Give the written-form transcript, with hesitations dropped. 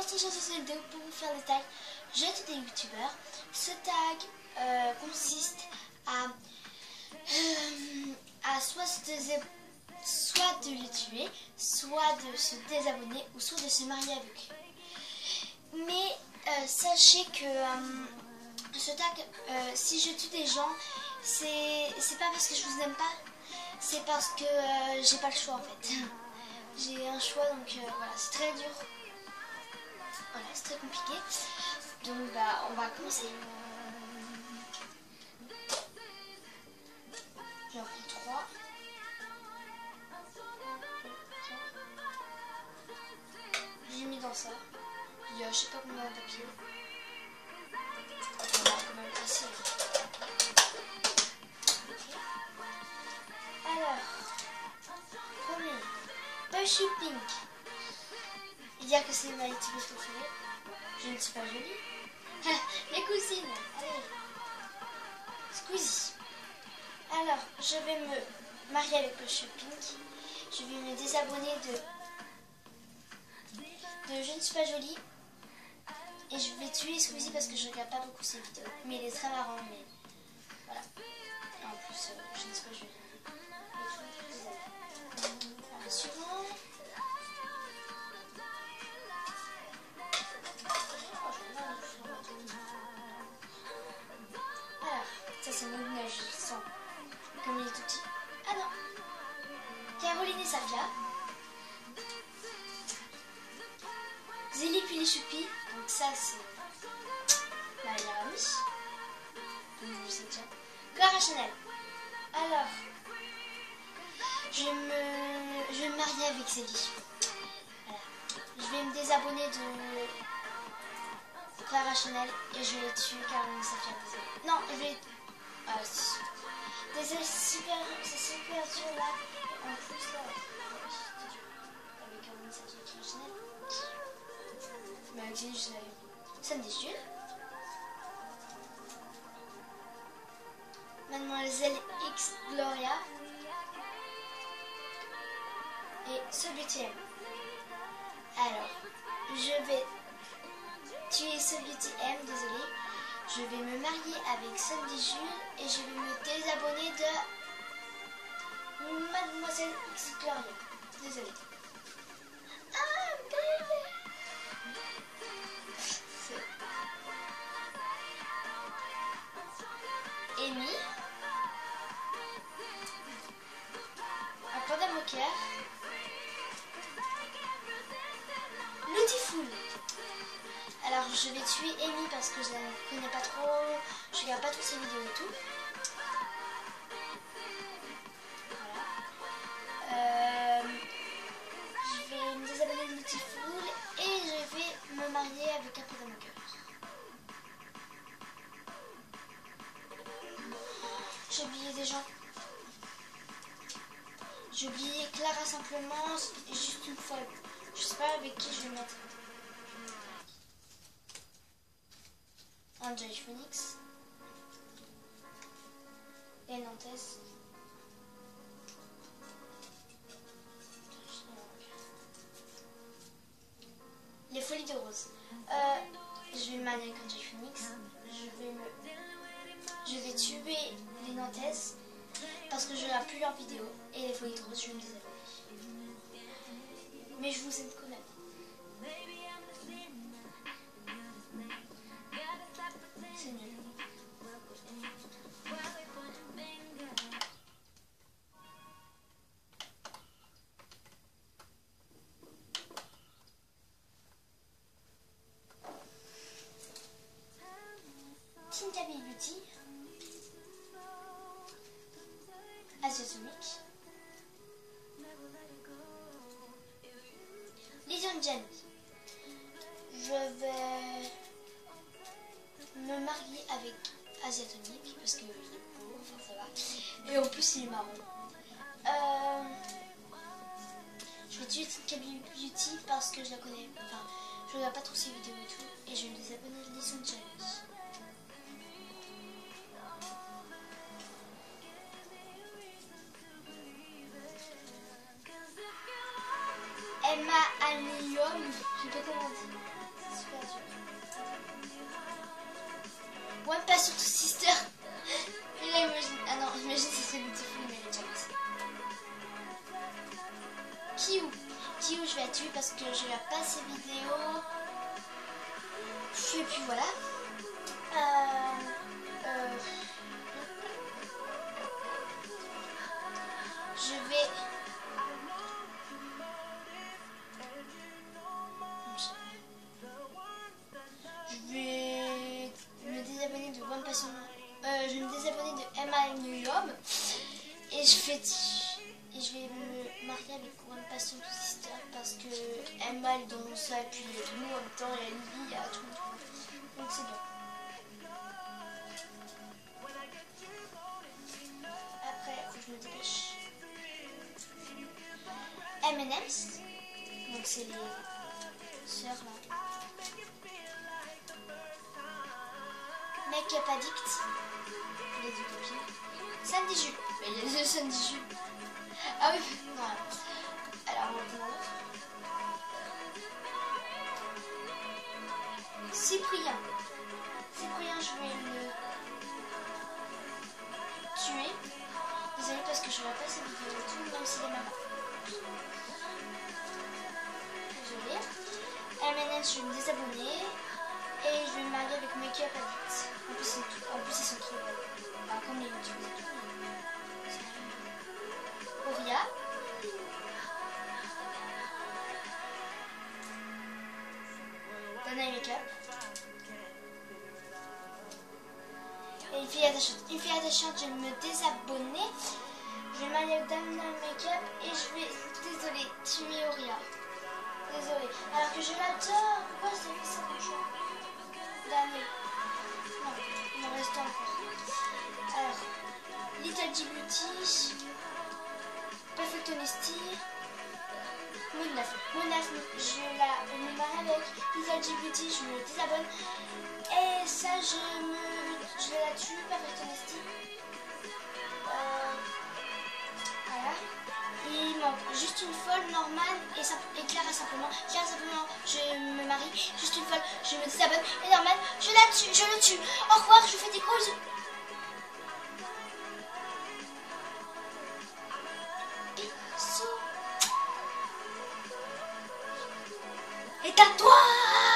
partager cette vidéo pour vous faire des tags. J'aide des youtubeurs. Ce tag consiste à soit de les tuer, soit de se désabonner ou soit de se marier avec eux. Mais sachez que ce tag, si je tue des gens, c'est pas parce que je vous aime pas, c'est parce que j'ai pas le choix en fait. J'ai un choix, donc voilà, c'est très dur. Voilà, c'est très compliqué. Donc bah on va commencer. J'en prends 3. J'ai mis dans ça. Il y a je sais pas combien de papier. On va quand même passer. Alors, premier, Push Pink. Dire que c'est ma youtubeuse préférée. Je ne suis pas jolie. Les cousines, allez. Squeezie. Alors, je vais me marier avec Push Pink. Je vais me désabonner de Je ne suis pas jolie. Et je vais tuer Squeezie parce que je regarde pas beaucoup ses vidéos. Mais il est très marrant, mais voilà. Et en plus, je ne suis pas jolie. Alors, suivant. Alors, ça c'est mon image, je sens. Comme il est tout petit. Ah non. Caroline et Safia. Zélie puis les Choupis. Donc ça c'est ma meilleure amie. Donc je sais déjà. Clara Chanel. Alors, je vais me marier avec Zélie. Voilà. Je vais me désabonner de Clara Chanel et je vais tuer Caroline et Safia. Désolée. Non, je vais... Ah si. Désolée, c'est super dur là. Et en plus là... Avec Caroline et Safia et Clara Chanel. Mais avec Zélie, je savais. Ça me déchire. Mademoiselle X Gloria. Et ce Beauty M. Alors, je vais tuer ce Beauty M, désolé. Je vais me marier avec Sandy Jules et je vais me désabonner de Mademoiselle X Gloria. Désolé. Ah, bébé. Amy. Un panda moqueur. Beautiful. Alors je vais tuer Amy parce que je la connais pas trop, je regarde pas toutes ses vidéos et tout. Voilà. Je vais me désabonner de Beautiful et je vais me marier avec un panda moqueur. J'ai oublié des gens. J'ai oublié Clara simplement, juste une fois. Je sais pas avec qui je vais mettre. Angel Phoenix. Et Nantes. Les Folies de Rose. Je vais me marier avec Angel Phoenix. Je vais tuer les Nantaises parce que je regarde plus leurs vidéos. Et les Folies de Rose, je vais me désabonner. Mais je vous aime quand même. C'est nul. Tinkaby Beauty. Asiatomique. Lilian Jen. Je vais me marier avec Asiatomique parce qu'il est beau, enfin ça va. Et en plus il est marrant. Je vais tuer Tinkaby Beauty parce que je la connais. Enfin, je regarde pas trop ses vidéos et tout. Et je vais me désabonner de Lilian Jen. Emma Allium, je sais pas comment dire. super dur. One Passion to Sister. Et là, imagine. Ah non, imagine, ce serait Beautiful, mais elle est déjà passée. Kiou, je vais la tuer parce que je regarde pas ses vidéos. Et puis voilà. Je vais me désabonner de One Passion. Je vais me désabonner de Emma New York et je vais me marier avec One Passion to Sister parce que Emma est dans ça et puis tout le monde en même temps et Lily il y a tout le monde. Donc c'est bien. Après, faut que je me dépêche. M&M's, donc c'est les sœurs là. Make-up Addict, les deux copines. Sandy Jules, mais il y a deux Sandy Jules. Ah oui, voilà. Alors on va prendre l'autre. Cyprien, je vais le tuer. Désolée parce que je ne vois pas cette vidéo et tout, même s'il est maman. Désolée. M&M's, je vais me désabonner. Et je vais me marier avec Make-up Addict. En plus, ils sont trop belles. Enfin, comme les youtubeurs. Auria. Dana Make-up. Et une fille attachante, je vais me désabonner. Je vais me marier avec Dana Make-up et je vais... Désolée, tuer Auria. Désolée. Alors que je l'adore. Pourquoi ça fait ça comme ça? Damn. Non, il me reste encore. Alors, Little G Beauty, Perfect Honesty, Moonaf, je me marie avec Little G Beauty, je me désabonne. Et ça, je la tue, Perfect Honesty. Voilà. Il manque juste une folle, normale et Clara simplement. Clara simplement, je me marie. Juste une folle, je me désabonne. Et normale, je le tue. Au revoir, je vous fais des gros bisous. Bisous. Et à toi.